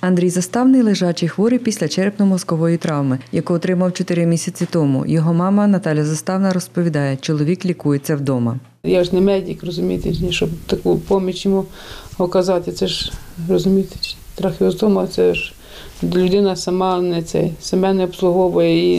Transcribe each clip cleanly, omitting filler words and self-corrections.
Андрій Заставний – лежачий хворий після черепно-мозкової травми, яку отримав 4 місяці тому. Його мама Наталя Заставна розповідає, чоловік лікується вдома. Я ж не медик, розумієте, щоб таку допомогу йому оказати. Це ж, розумієте, трахеостома, це ж людина сама себе не обслуговує.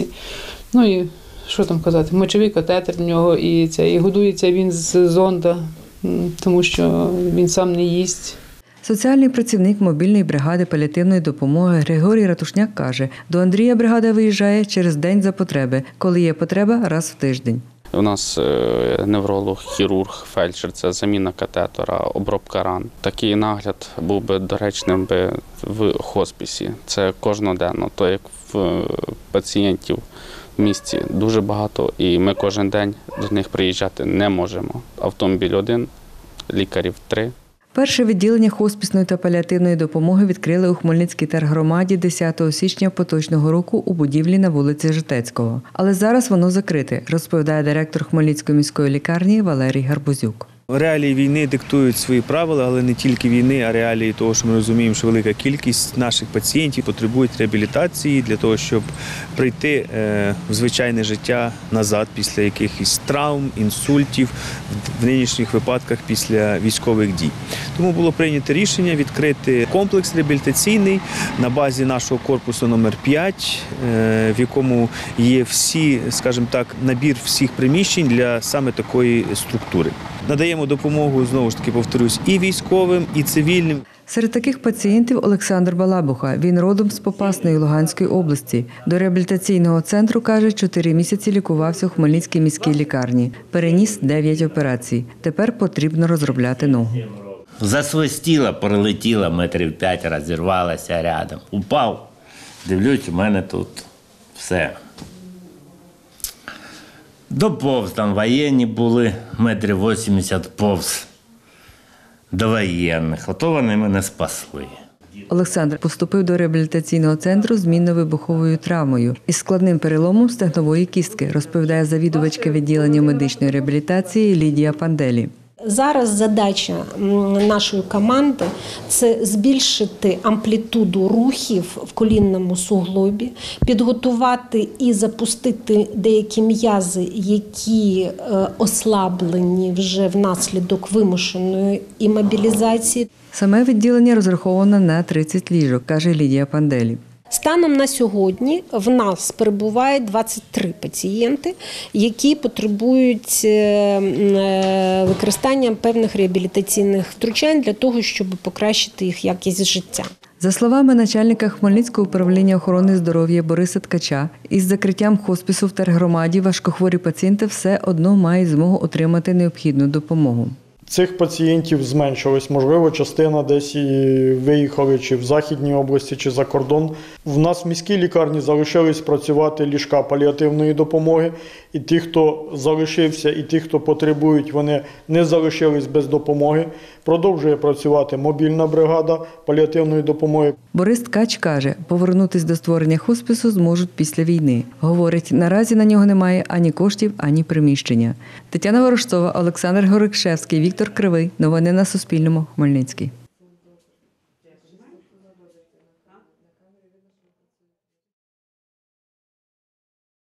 І що там казати, мочовий катетер в нього, і годується він з зонда, тому що він сам не їсть. Соціальний працівник мобільної бригади паліативної допомоги Григорій Ратушняк каже, до Андрія бригада виїжджає через день за потреби, коли є потреба – раз в тиждень. У нас невролог, хірург, фельдшер – це заміна катетера, обробка ран. Такий нагляд був би доречним в хосписі. Це кожноденно, то як в пацієнтів в місті дуже багато, і ми кожен день до них приїжджати не можемо. Автомобіль 1, лікарів 3. Перше відділення хоспісної та паліативної допомоги відкрили у Хмельницькій тергромаді 10 січня поточного року у будівлі на вулиці Житецького. Але зараз воно закрите, розповідає директор Хмельницької міської лікарні Валерій Гарбузюк. Реалії війни диктують свої правила, але не тільки війни, а реалії того, що ми розуміємо, що велика кількість наших пацієнтів потребують реабілітації для того, щоб прийти в звичайне життя назад після якихось травм, інсультів, в нинішніх випадках після військових дій. Тому було прийнято рішення відкрити комплекс реабілітаційний на базі нашого корпусу номер 5, в якому є скажімо так, набір всіх приміщень для саме такої структури. Надаємо допомогу, знову ж таки, повторюсь, і військовим, і цивільним. Серед таких пацієнтів Олександр Балабуха. Він родом з Попасної Луганської області. До реабілітаційного центру, каже, 4 місяці лікувався у Хмельницькій міській лікарні. Переніс 9 операцій. Тепер потрібно розробляти ногу. Засвистіла, прилетіла, метрів 5, розірвалася рядом. Упав, дивлюсь, у мене тут все. Доповз, там воєнні були, метрів 80 повз до воєнних. Ото вони мене спасли. Олександр поступив до реабілітаційного центру з мінно-вибуховою травмою із складним переломом стегнової кістки, розповідає завідувачка відділення медичної реабілітації Лідія Панделі. Зараз задача нашої команди – це збільшити амплітуду рухів в колінному суглобі, підготувати і запустити деякі м'язи, які ослаблені вже внаслідок вимушеної імобілізації. Саме відділення розраховано на 30 ліжок, каже Лідія Панделі. Станом на сьогодні в нас перебуває 23 пацієнти, які потребують використання певних реабілітаційних втручань для того, щоб покращити їх якість життя. За словами начальника Хмельницького управління охорони здоров'я Бориса Ткача, із закриттям хоспису в тергромаді важкохворі пацієнти все одно мають змогу отримати необхідну допомогу. Цих пацієнтів зменшилось, можливо, частина десь і виїхали чи в Західній області, чи за кордон. В нас в міській лікарні залишились працювати ліжка паліативної допомоги. І ті, хто залишився, і ті, хто потребують, вони не залишились без допомоги. Продовжує працювати мобільна бригада паліативної допомоги. Борис Ткач каже, повернутись до створення хоспису зможуть після війни. Говорить, наразі на нього немає ані коштів, ані приміщення. Тетяна Ворожцова, Олександр Горикшевський, Віктор Кривий. Новини на Суспільному. Хмельницький.